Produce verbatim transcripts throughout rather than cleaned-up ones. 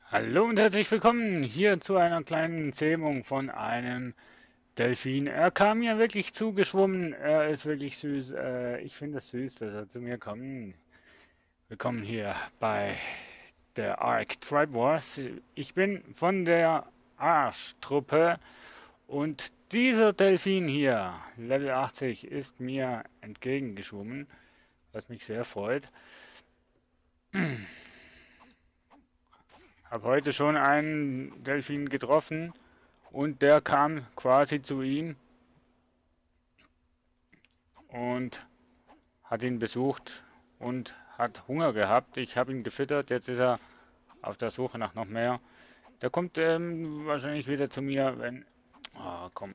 Hallo und herzlich willkommen hier zu einer kleinen Zähmung von einem Delfin. Er kam mir wirklich zugeschwommen. Er ist wirklich süß. Äh, ich finde es süß, dass er zu mir kommt. Willkommen hier bei der Ark Tribe Wars. Ich bin von der Arschtruppe und dieser Delfin hier, Level achtzig, ist mir entgegengeschwommen, was mich sehr freut. Habe heute schon einen Delfin getroffen. Und der kam quasi zu ihm und hat ihn besucht und hat Hunger gehabt. Ich habe ihn gefüttert, jetzt ist er auf der Suche nach noch mehr. Der kommt ähm, wahrscheinlich wieder zu mir, wenn... Oh, komm.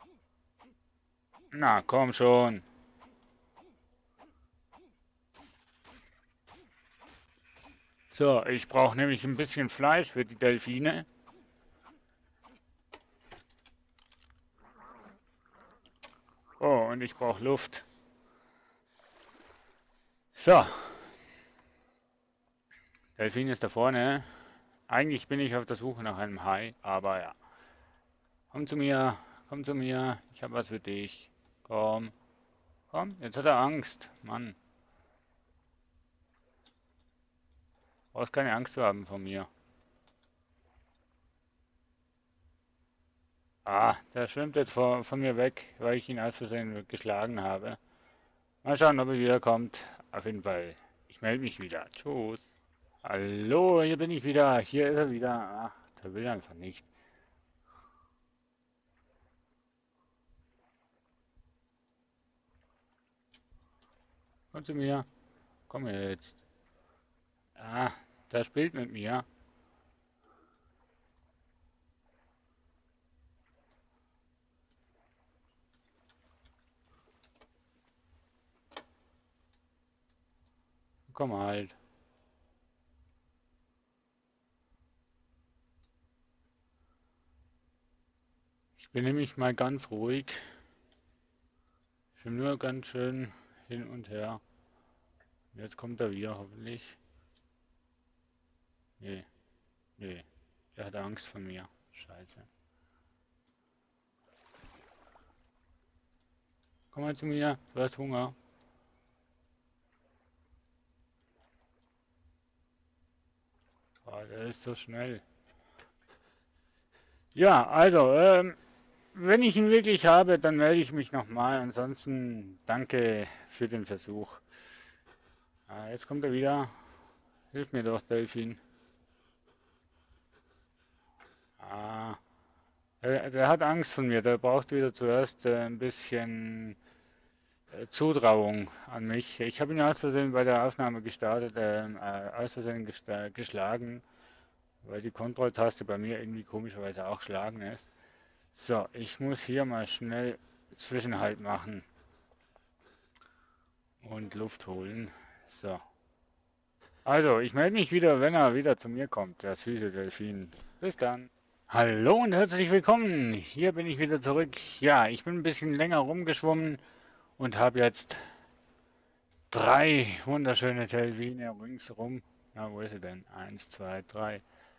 Na, komm schon. So, ich brauche nämlich ein bisschen Fleisch für die Delfine. Oh, und ich brauche Luft. So, Delfin ist da vorne. Eigentlich bin ich auf der Suche nach einem Hai, aber ja. Komm zu mir, komm zu mir. Ich habe was für dich. Komm, komm. Jetzt hat er Angst. Mann, brauchst keine Angst zu haben vor mir. Ah, der schwimmt jetzt vor, von mir weg, weil ich ihn aus Versehen geschlagen habe. Mal schauen, ob er wiederkommt. Auf jeden Fall. Ich melde mich wieder. Tschüss. Hallo, hier bin ich wieder. Hier ist er wieder. Ach, der will einfach nicht. Komm zu mir. Komm jetzt. Ah, der spielt mit mir. Komm halt. Ich bin nämlich mal ganz ruhig. Ich bin nur ganz schön hin und her. Jetzt kommt er wieder, hoffentlich. Nee, nee. Er hat Angst vor mir. Scheiße. Komm mal zu mir, du hast Hunger. Oh, der ist so schnell. Ja, also, ähm, wenn ich ihn wirklich habe, dann melde ich mich nochmal. Ansonsten danke für den Versuch. Ah, jetzt kommt er wieder. Hilf mir doch, Delfin. Ah, der, der hat Angst von mir. Der braucht wieder zuerst äh, ein bisschen äh, Zutrauung an mich. Ich habe ihn aus Versehen bei der Aufnahme gestartet, ähm, äh, aus Versehen gesta- geschlagen, weil die Kontrolltaste bei mir irgendwie komischerweise auch schlagen ist. So, ich muss hier mal schnell Zwischenhalt machen und Luft holen. So. Also, ich melde mich wieder, wenn er wieder zu mir kommt, der süße Delfin. Bis dann. Hallo und herzlich willkommen. Hier bin ich wieder zurück. Ja, ich bin ein bisschen länger rumgeschwommen und habe jetzt drei wunderschöne Delfine ringsherum. Na, wo ist sie denn? Eins, zwei, drei.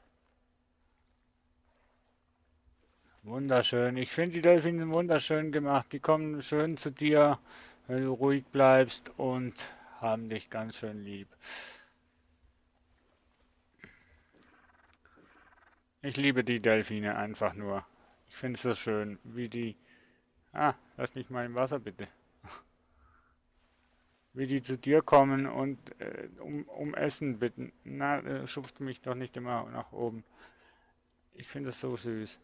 Wunderschön. Ich finde die Delfine wunderschön gemacht. Die kommen schön zu dir, wenn du ruhig bleibst und haben dich ganz schön lieb. Ich liebe die Delfine einfach nur. Ich finde es so schön, wie die... Ah, lass mich mal im Wasser bitte. Wie die zu dir kommen und äh, um, um Essen bitten. Na, äh, schupft mich doch nicht immer nach oben. Ich finde es so süß.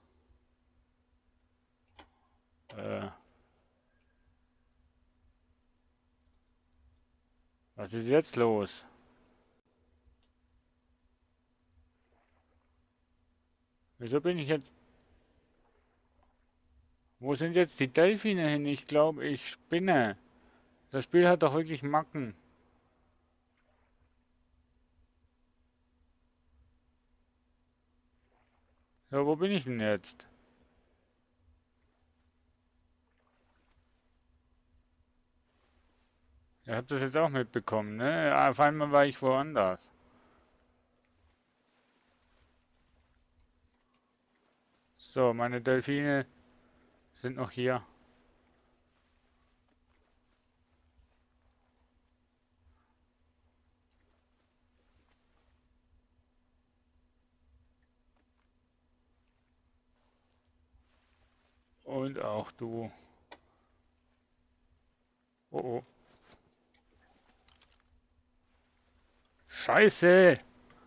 Äh, was ist jetzt los? Wieso bin ich jetzt... Wo sind jetzt die Delfine hin? Ich glaube, ich spinne. Das Spiel hat doch wirklich Macken. So, wo bin ich denn jetzt? Ihr habt das jetzt auch mitbekommen, ne? Auf einmal war ich woanders. So, meine Delfine sind noch hier. Und auch du. Oh oh. Scheiße!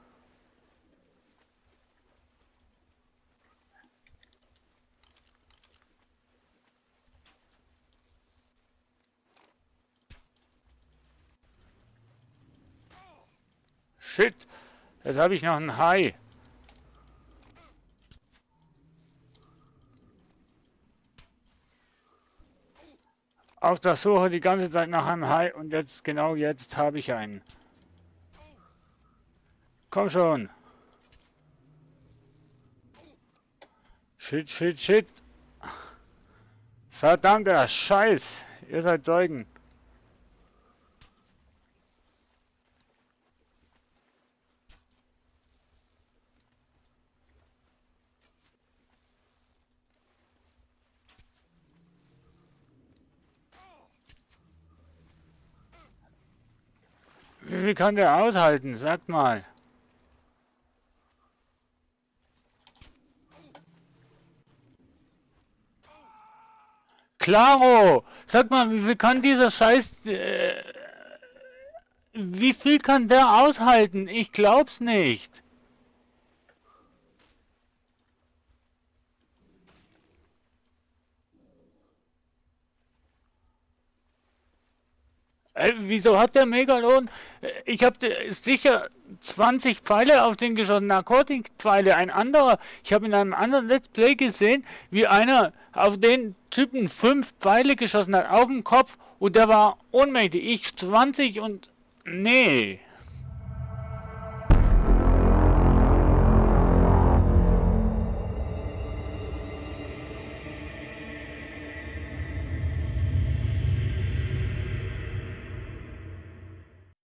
Shit! Jetzt habe ich noch einen Hai. Auf der Suche die ganze Zeit nach einem Hai und jetzt, genau jetzt, habe ich einen. Komm schon. Shit, shit, shit. Verdammter Scheiß. Ihr seid Zeugen. Wie viel kann der aushalten? Sagt mal. Klaro! Sag mal, wie viel kann dieser Scheiß... Äh, wie viel kann der aushalten? Ich glaub's nicht. Äh, wieso hat der Megalon? Äh, Ich habe sicher zwanzig Pfeile auf den geschossen, Narkotikpfeile. Ein anderer, ich habe in einem anderen Let's Play gesehen, wie einer auf den Typen fünf Pfeile geschossen hat, auf den Kopf und der war ohnmächtig. Ich zwanzig und... Nee.